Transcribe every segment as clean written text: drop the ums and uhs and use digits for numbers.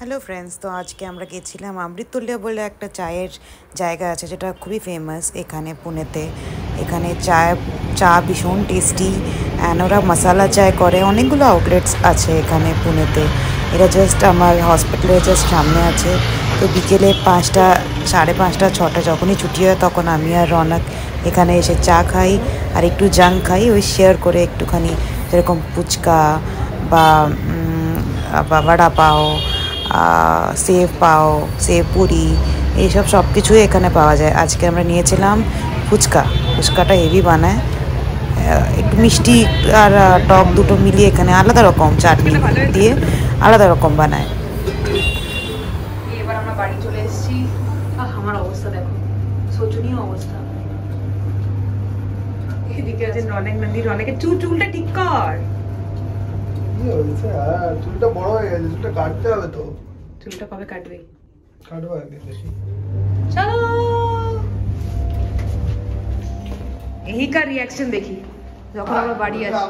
Hello friends, তো আজকে আমরা গেছিলাম অমৃততুল্য বলে একটা চায়ের জায়গা আছে যেটা খুবই ফেমাস এখানে পুনেতে। এখানে চা ভীষণ টেস্টি অ্যান্ড ওরা মশালা চায় করে। অনেকগুলো আউটলেটস আছে এখানে পুনেতে। এটা জাস্ট আমার হসপিটালের জাস্ট সামনে আছে। তো বিকেলে 5টা, 5:30, 6টা যখনই ছুটি হয় তখন আমি আর রনক এখানে এসে চা খাই আর একটু জাঙ্ক খাই, ওই শেয়ার করে একটুখানি, যেরকম ফুচকা বা বড়া পাও, সেভ পাও, সেভ পুরি, এইসব সব কিছুই এখানে পাওয়া যায়। আজকে আমরা নিয়েছিলাম ফুচকাটা হেভি বানায়, একটু মিষ্টি আর টক দুটো মিলিয়ে এখানে আলাদা রকম চাটনি দিয়ে আলাদা রকম বানায়। এবার আমরা বাড়ি চলে এসেছি। আমার অবস্থা দেখো, শোচনীয় অবস্থা। এদিকে আছেন রনেক নন্দী। রনেকের চুলটা ঠিক কর। চুলটা বড় হয়ে গেছে, চুলটা কাটতে হবে তো। চুলটা কবে কাটবে? কাটবো আগে বেশি। চলো এই কার রিয়াকশন দেখি যখন আমরা বাড়ি আসি।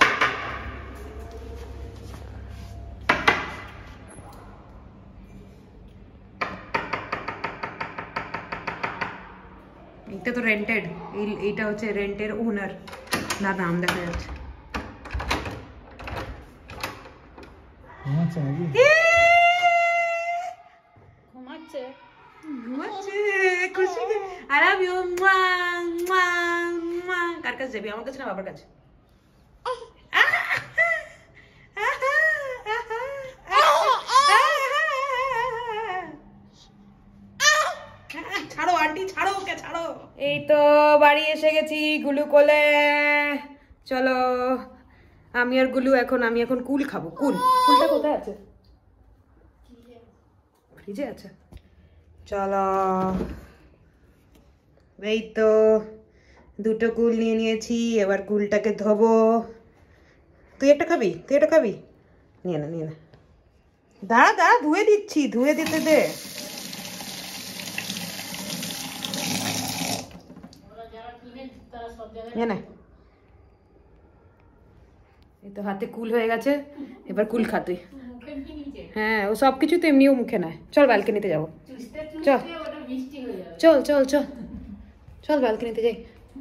এটা তো রেন্টেড, এইটা হচ্ছে রেন্টের ওনার না, নাম দেখা যাচ্ছে। ঘুমাচ্ছে নাকি? ঘুমাচ্ছে খুশি। I love you. কার কাছে যাবি? আমার কাছে না বাবার কাছে? ছাড়ো আন্টি, ছাড়ো ওকে, ছাড়ো। এই তো বাড়ি এসে গেছি গুলু কোলে। চলো আমি এখন কুল খাবো। কুলটা কোথায় আছে? ফ্রিজে আছে। চলো, এই তো দুটো কুল নিয়ে নিয়েছি। এবার কুলটাকে ধোবো। তুই একটা খাবি? নিয়ে না দাঁড়া ধুয়ে দিচ্ছি, ধুয়ে দিতে দে। এই তো হাতে কুল হয়ে গেছে, এবার কুল খা তুই। হ্যাঁ, ও সবকিছু তো এমনিও মুখে নেয়। চল ব্যালকনিতে যাবো। চল ব্যালকনিতে যাই।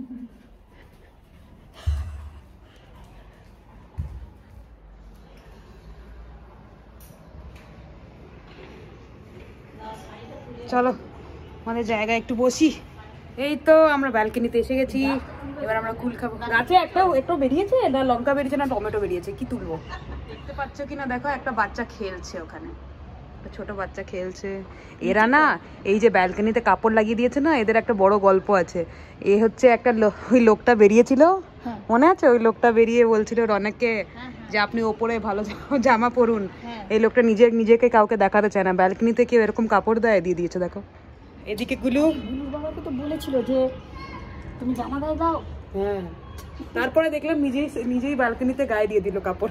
চলো আমাদের জায়গায় একটু বসি। এই তো আমরা ব্যালকনিতে এসে গেছি। এবার আমরা কুল খাবো। গাছে একটা বেরিয়েছে, না লঙ্কা বেরিয়েছে না টমেটো বেরিয়েছে, কি তুলবো? দেখতে পাচ্ছ কিনা দেখো, একটা বাচ্চা খেলছে ওখানে, ছোট বাচ্চা খেলছে। এরা না এই যে ব্যালকনিতে কাপড় লাগিয়ে দিয়েছে না, এদের একটা বড় গল্প আছে। এ হচ্ছে একটা ওই লোকটা বেরিয়েছিল, মনে আছে? ওই লোকটা বেরিয়ে বলছিল রনেককে যে আপনি ওপরে ভালো জামা পরুন। এই লোকটা নিজেকে কাউকে দেখাতে চায় না। ব্যালকনিতে কেউ এরকম কাপড় দিয়ে দিয়েছে দেখো। এদিকে গুলুর বাবাকে তো বলেছিল যে তুমি জামা গায়ে দাও। হ্যাঁ, তারপরে দেখলাম নিজেই ব্যালকনিতে গায়ে দিয়ে দিল কাপড়।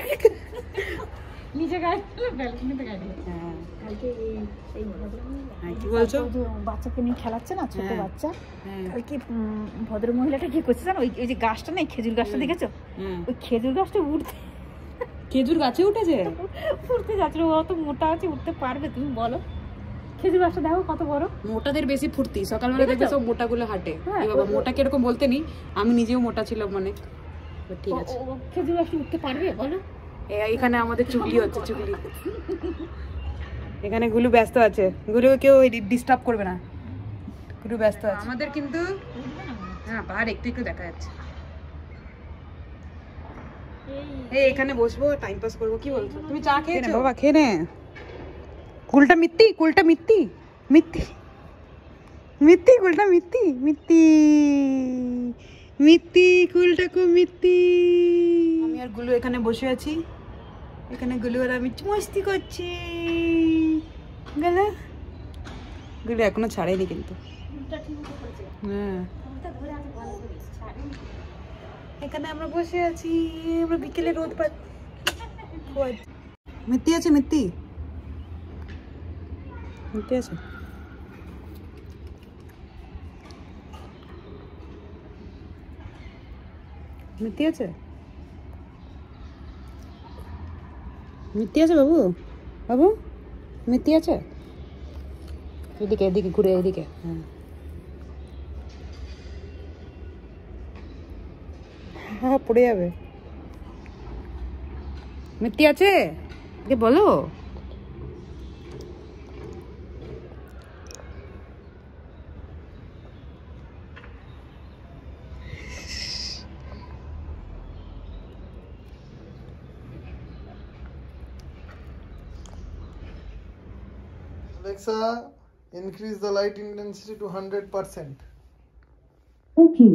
নিজে গায়ে ব্যালকনিতে গায়ে দিল। হ্যাঁ, কালকে কি বলছো? বাচ্চাকে নিয়ে খেলাচ্ছে না, ছোট বাচ্চা। ওই কি ভদ্র মহিলাটা কি করছে জানো? ওই যে গাছটা নেই, খেজুর গাছটা দেখেছো? ওই খেজুর গাছটা খেজুর গাছে উঠেছে, উঠতে যাচ্ছে। অত মোটা আছে, উঠতে পারবে তুমি বলো? খেজুর গাছটা দেখো কত বড়। মোটাদের বেশি ফুর্তি, সকালবেলা দেখবে সব মোটাগুলো হাঁটে। বাবা মোটা কিরকম বলতে নি, আমি নিজেও মোটা ছিলাম মানে। ঠিক আছে, খেজুর গাছটা উঠতে পারবে বলো? এখানে আমাদের চুগলি হচ্ছে, চুগলি। এখানে গুলু ব্যস্ত আছে, গুলুকে কেউ ডিস্টার্ব করবে না, গুলু ব্যস্ত আছে। আমাদের কিন্তু হ্যাঁ পাহাড় একটু দেখা যাচ্ছে। এই এখানে বসবো, টাইম পাস করবো। কি বলছো? তুমি চা খেয়েছো? বাবা খেয়ে নে। কুলটা মিত্তি, কুলটা মিত্তি, কুলটা মিত্তি, কুলটা খুব মিত্তি। আমি আর গুলু এখানে বসে আছি। এখানে গুলু আর আমি মস্তি করছি। গুলু এখনো ছাড়েনি কিন্তু। হ্যাঁ, এখানে আমরা বসে আছি, আমরা বিকেলে রোদ পাচ্ছি। মিত্তি আছে, মিত্তি আছে। মিত্তি আছে, মিত্তি আছে বাবু, বাবু মেথি আছে এদিকে, এদিকে ঘুরে, এদিকে। হ্যাঁ হ্যাঁ, পড়ে যাবে। মেথি আছে বলো। Alexa, increase the light intensity to 100%. Okay.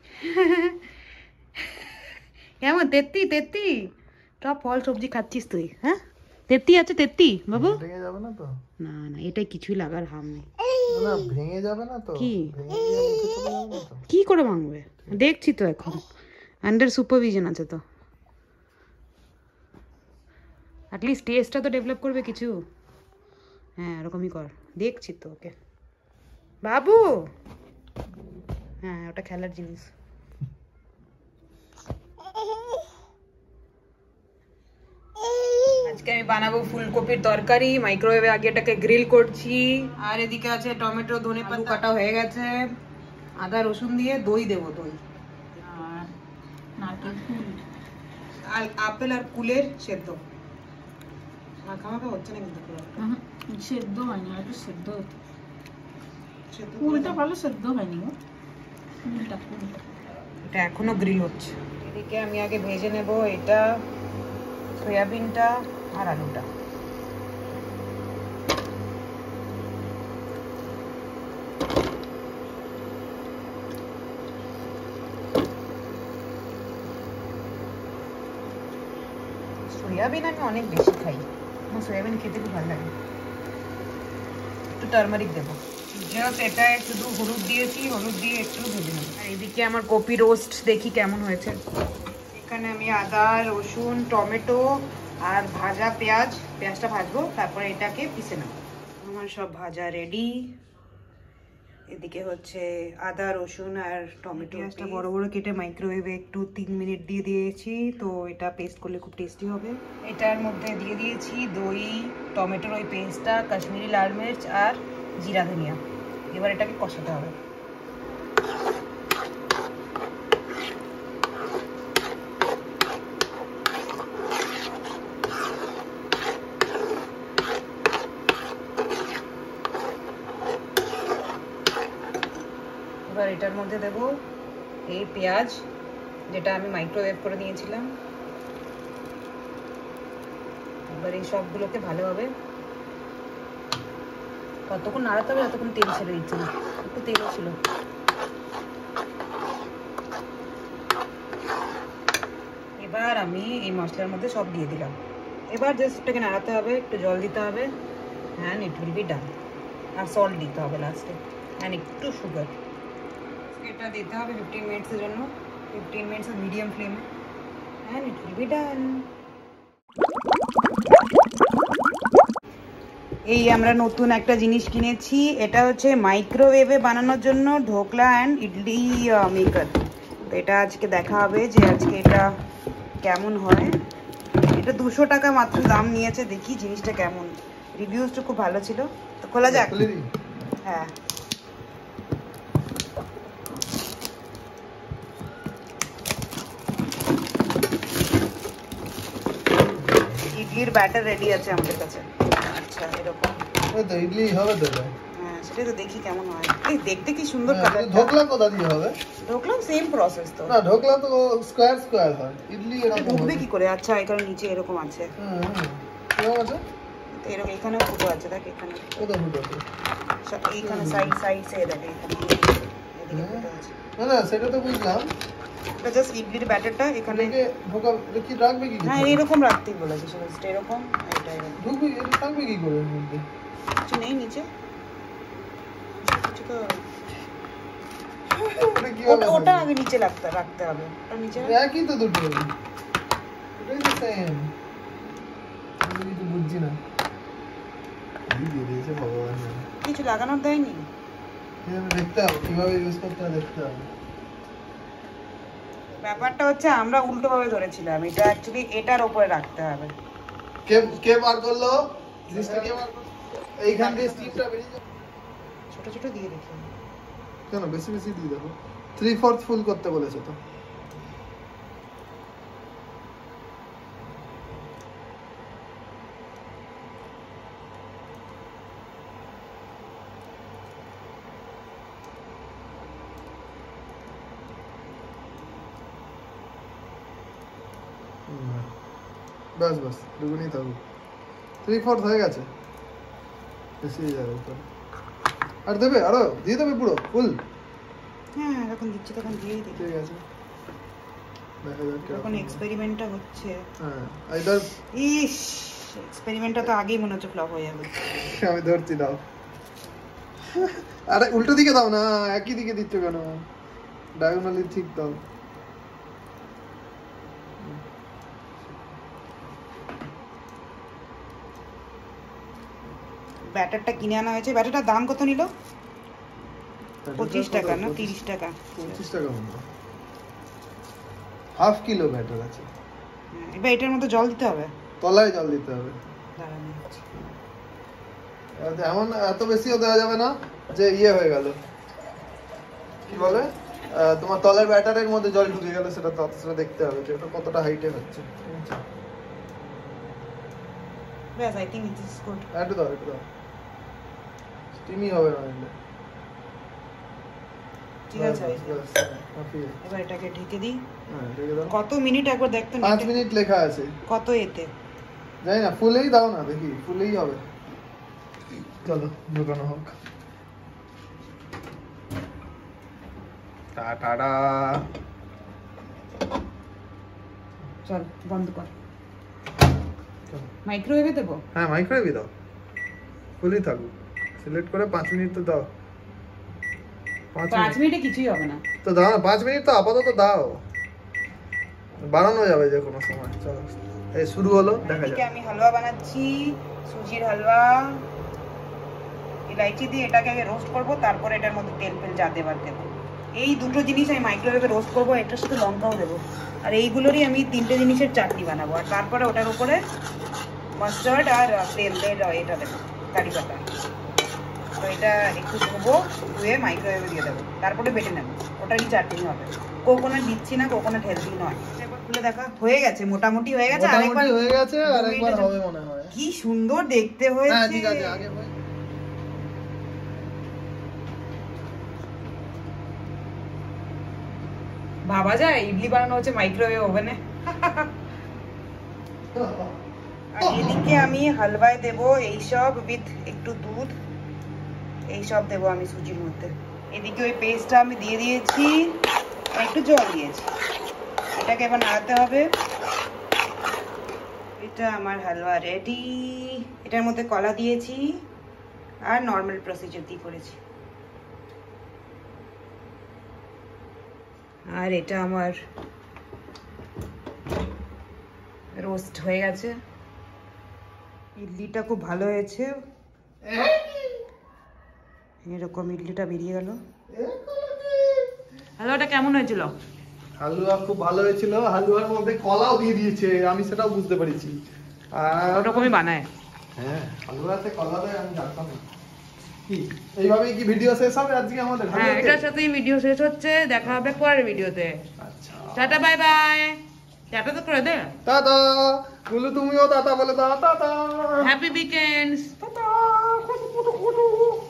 কেমন? তেত্তি তেত্তি সব ফল সবজি খাচ্ছিস তুই? হ্যাঁ, তেত্তি আছে তেত্তি বাবু? ভেঙে যাবে না তো? না না, এটাই কিছুই লাগার হাম নেই। না ভেঙে যাবে না তো? কি ভেঙে গিয়ে মুখে চলে যাবে না তো? কি করে ভাঙবে? দেখছি তো এখন, আন্ডার সুপারভিশন আছে তো। অ্যাটলিস্ট টেস্টটা তো ডেভেলপ করবে কিছু। হ্যাঁ এরকমই কর, দেখছি তো ওকে বাবু। হ্যাঁ ওটা খেলার জিনিস। আজকে আমি বানাবো ফুলকপির তরকারি। মাইক্রোওয়েভে আগে এটাকে গ্রিল করছি। আর এদিকে আছে টমেটো, ধনেপাতা কাটা হয়ে গেছে। আদা রসুন দিয়ে দই দেবো, দই আর নারকেল ফুল আর আপেল আর কুলের সেদ্ধ। মাখা মাখা হচ্ছে না কিন্তু পুরো। সেদ্ধ হয়নি, আর একটু সেদ্ধ হতো। সেদ্ধ ফুলটা ভালো সেদ্ধ হয়নি গো, ফুলটা। এটা এখনো গ্রিল হচ্ছে। এদিকে আমি আগে ভেজে নেব এটা সয়াবিনটা আর আলুটা। সয়াবিন আমি অনেক বেশি খাই, আমার সয়াবিন খেতে খুব ভালো লাগে। একটু টারমারিক দেবো, জাস্ট এটায় শুধু হলুদ দিয়েছি, হলুদ দিয়ে একটু ভেজে নেবো। আর এদিকে আমার কপি রোস্ট দেখি কেমন হয়েছে। এখানে আমি আদা রসুন টমেটো আর ভাজা পেঁয়াজটা ভাজবো, তারপরে এটাকে পিষে নেবো। আমার সব ভাজা রেডি। এদিকে হচ্ছে আদা রসুন আর টমেটো, পেঁয়াজটা বড় বড় কেটে মাইক্রোওয়েভে একটু 3 মিনিট দিয়ে দিয়েছি, তো এটা পেস্ট করলে খুব টেস্টি হবে। এটার মধ্যে দিয়ে দিয়েছি দই, টমেটোর ওই পেস্টটা, কাশ্মীরি লাল মির্চ আর জিরা ধনিয়া। এবার এটাকে কষাতে হবে। এবার এটার মধ্যে দেব এই পেঁয়াজ, যেটা আমি মাইক্রোওয়েভ করে নিয়েছিলাম। এবার এই সবগুলোকে ভালোভাবে কতক্ষণ নাড়াতে হবে যতক্ষণ তেল ছেড়ে দিচ্ছে না, একটু তেলও ছিল। এবার আমি এই মশলার মধ্যে সব দিয়ে দিলাম। এবার জাস্ট এটাকে নাড়াতে হবে, একটু জল দিতে হবে, and it will be done. আর সল্ট দিতে হবে লাস্টে, অ্যান্ড একটু সুগার। এটা দিতে হবে 15 মিনিটসের জন্য, 15 মিনিটস মিডিয়াম ফ্লেমে, and it will be done. এই আমরা নতুন একটা জিনিস কিনেছি, এটা হচ্ছে মাইক্রোওয়েভে বানানোর জন্য ঢোকলা অ্যান্ড ইডলি মেকার। তো এটা আজকে দেখা হবে যে আজকে এটা কেমন হয়। এটা 200 টাকা মাত্র দাম নিয়েছে, দেখি জিনিসটা কেমন। রিভিউসটা খুব ভালো ছিল, তো খোলা যাক। হ্যাঁ ইডলির ব্যাটার রেডি আছে আমাদের কাছে। আচ্ছা এরকম তো ইডলি হবে তো? হ্যাঁ সেটাই তো, দেখি কেমন হয়। এই দেখতে কি সুন্দর কালার। ঢোকলা কোথা দিয়ে হবে? ঢোকলা সেম প্রসেস তো। না ঢোকলা তো স্কয়ার স্কয়ার হয়, ইডলি এরকম ঢুকবে কি করে? আচ্ছা এখানে নিচে এরকম আছে। কেমন আছে? তো এরকম এখানেও ফুটো আছে, দেখ এখানে কোথা ফুটো আছে? এইখানে সাইড সে দেখ এখানে এদিকে ফুটো আছে। না না সেটা তো বুঝলাম, এটা জাস্ট ইডলির ব্যাটারটা এখানে ঢোকা কি রাখবে কি? হ্যাঁ এরকম রাখতেই বলেছে, সেটা এরকম এটা এরকম ঢুকবে, এটা থাকবে কি করে এর মধ্যে? কিছু নেই নিচে, কিছু তো ওটা আগে নিচে রাখতে হবে। ওটা নিচে একই তো দুটো, এটাই তো সেম। আমি কিছু বুঝছি না, দিয়ে দিয়েছে ভগবান। কিছু লাগানোর দেয়নি, দেখতে হবে কিভাবে ইউজ করতে হবে, দেখতে হবে। ব্যাপারটা হচ্ছে আমরা উল্টো ভাবে ধরেছিলাম, এটা অ্যাকচুয়ালি এটার উপরে রাখতে হবে। কে বার করলো জিনিসটা? কে বার করলো? এইখান দিয়ে স্টিমটা বেরিয়ে যাবে। ছোট ছোট দিয়ে রেখে কেন বেশি বেশি দিয়ে দেবো? 3/4 ফুল করতে বলেছে তো। বাস বাস দুগুনি থাকুক। 3/4 হয়ে গেছে, বেশি হয়ে যাবে উপরে। আর দেবে আরো দিয়ে দেবে পুরো ফুল? হ্যাঁ যখন দিচ্ছি তখন দিয়েই দিই। ঠিক আছে, দেখা যাক যখন এক্সপেরিমেন্টটা হচ্ছে। হ্যাঁ এইবার ইস, এক্সপেরিমেন্টটা তো আগেই মনে হচ্ছে ফ্লপ হয়ে যাবে। আমি ধরছি, দাও। আরে উল্টো দিকে দাও না, একই দিকে দিচ্ছ কেন? ডায়াগোনালি ঠিক দাও। ব্যাটারটা কিনে আনা হয়েছে। ব্যাটারটার দাম কত নিল? 25 টাকা না 30 টাকা? 25 টাকা মতো। হাফ কিলো ব্যাটার আছে। এবার এটার মধ্যে জল দিতে হবে। তলায় জল দিতে হবে। দাঁড়ান, এমন এত বেশিও দেওয়া যাবে না যে ইয়ে হয়ে গেল, কি বলে, তোমার তলের ব্যাটারের মধ্যে জল ঢুকে গেল। সেটা ততটা দেখতে হবে যে ওটা কতটা হাইটে হচ্ছে। ব্যাস, I think it is good. একটু দাও, একটু দাও, স্টিমই হবে না এলে। ঠিক আছে, এবার এটাকে ঢেকে দিই। হ্যাঁ ঢেকে দাও। কত মিনিট একবার দেখতে? 5 মিনিট লেখা আছে। কত এতে? জানি না, ফুলেই দাও না, দেখি ফুলেই হবে। চলো ঢোকানো হোক। টাটা। চল বন্ধ কর। মাইক্রোওয়েভে দেবো? হ্যাঁ মাইক্রোওয়েভে দাও, ফুলই থাকুক। সিলেক্ট করে 5 মিনিট তো দাও। 5 মিনিটে কিছুই হবে না তো দাও না, 5 মিনিট তো আপাতত দাও, বানানো যাবে যে কোনো সময়। চলো এই শুরু হলো, দেখা যাক। আমি হালুয়া বানাচ্ছি, সুজির হালুয়া। ইলাইচি দিয়ে এটাকে আগে রোস্ট করব, তারপর এটার মধ্যে তেল ফেল যা দেবার দেবো। এই দুটো জিনিস আমি মাইক্রোওয়েভে রোস্ট করবো, এটার সাথে লঙ্কাও দেবো। আর এইগুলোরই আমি 3টে জিনিসের চাটনি বানাবো। আর তারপরে ওটার উপরে মাস্টার্ড আর তেল দিয়ে এটা দেবো, কারি পাতা। তো এটা একটু ধোবো, ধুয়ে মাইক্রোওয়েভে দিয়ে দেবো, তারপরে বেটে নেবো। ওটারই চাটনি হবে। কোকোনাট দিচ্ছি না, কোকোনাট হেলদি নয়। একবার খুলে দেখা, হয়ে গেছে, মোটামুটি হয়ে গেছে। মোটামুটি হয়ে গেছে, আর একবার হবে মনে হয়। কি সুন্দর দেখতে হয়েছে। হ্যাঁ ঠিক আছে, আগে হয়। ভাবা যায় ইডলি বানানো হচ্ছে মাইক্রোওয়েভ ওভেনে। আর এদিকে আমি হালুয়ায় দেবো এইসব উইথ একটু দুধ, এইসব দেবো আমি সুজির মধ্যে। এদিকে ওই পেস্টটা আমি দিয়ে দিয়েছি, একটু জল দিয়েছি। এটাকে এবার নাড়াতে হবে। এটা আমার হালুয়া রেডি। এটার মধ্যে কলা দিয়েছি আর নর্মাল প্রসিজার দিয়ে করেছি। আর এটা আমার রোস্ট হয়ে গেছে। ইডলিটা খুব ভালো হয়েছে, এরকম ইডলিটা বেরিয়ে গেল। হালুয়াটা কেমন হয়েছিল? হালুয়া খুব ভালো হয়েছিল। হালুয়ার মধ্যে কলাও দিয়ে দিয়েছে, আমি সেটাও বুঝতে পেরেছি। আর ওরকমই বানায়। হ্যাঁ হালুয়াতে কলা দেয়, আমি জানতাম না। কি এইভাবেই কি ভিডিও শেষ হবে আজকে আমাদের? হ্যাঁ, এটার সাথেই ভিডিও শেষ হচ্ছে। দেখা হবে পরের ভিডিওতে। আচ্ছা টাটা, বাই বাই। টাটা তো করে দে। টাটা। গুলু তুমিও টাটা বলে দাও। Tata, happy weekends. টাটা।